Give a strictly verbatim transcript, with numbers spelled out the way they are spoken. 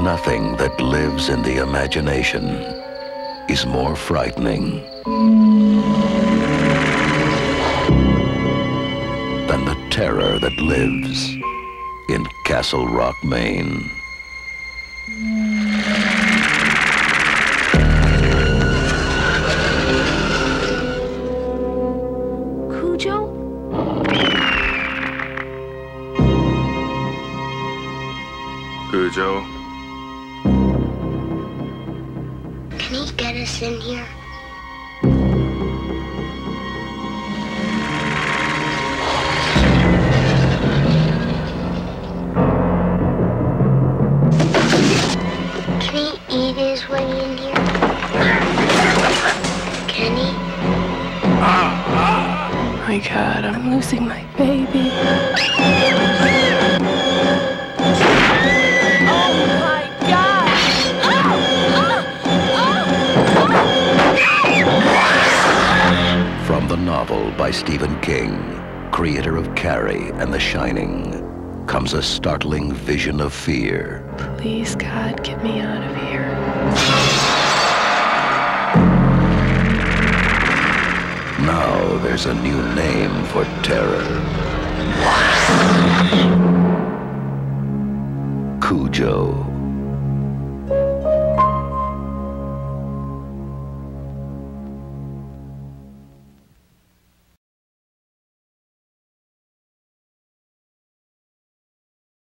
nothing that lives in the imagination is more frightening than the terror that lives in Castle Rock, Maine. Cujo? Cujo? Can he get us in here? Can he eat his way in here? Can he? Oh my God, I'm losing my baby. From the novel by Stephen King, creator of Carrie and The Shining, comes a startling vision of fear. Please, God, get me out of here. Now there's a new name for terror. Cujo.